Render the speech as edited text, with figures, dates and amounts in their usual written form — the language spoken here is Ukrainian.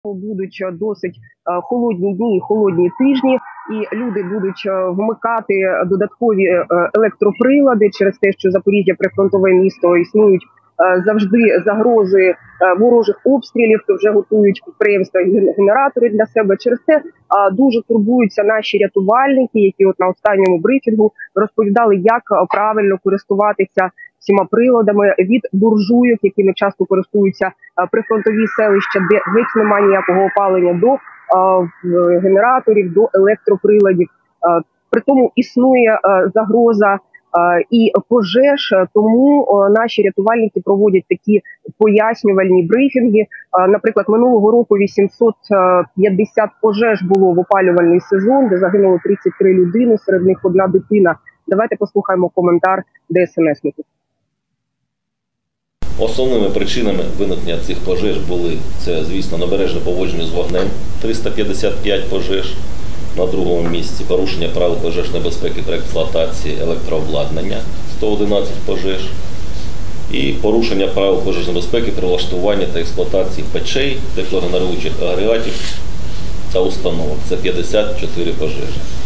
Будуть досить холодні дні, холодні тижні, і люди будуть вмикати додаткові електроприлади через те, що Запоріжжя прифронтове місто, існують завжди загрози ворожих обстрілів, то вже готують підприємства і генератори для себе. Через це дуже турбуються наші рятувальники, які от на останньому брифінгу розповідали, як правильно користуватися всіма приладами, від буржуйок, якими часто користуються прифронтові селища, де геть немає ніякого опалення, до генераторів, до електроприладів. При тому існує загроза і пожеж, тому наші рятувальники проводять такі пояснювальні брифінги. Наприклад, минулого року 850 пожеж було в опалювальний сезон, де загинуло 33 людини, серед них одна дитина. Давайте послухаємо коментар ДСНСників. Основними причинами виникнення цих пожеж були, це, звісно, небережне поводження з вогнем, 355 пожеж. На другому місці порушення правил пожежної безпеки при експлуатації електрообладнання, 111 пожеж. І порушення правил пожежної безпеки при влаштуванні та експлуатації печей, теплогенеруючих агрегатів та установок, це 54 пожежі.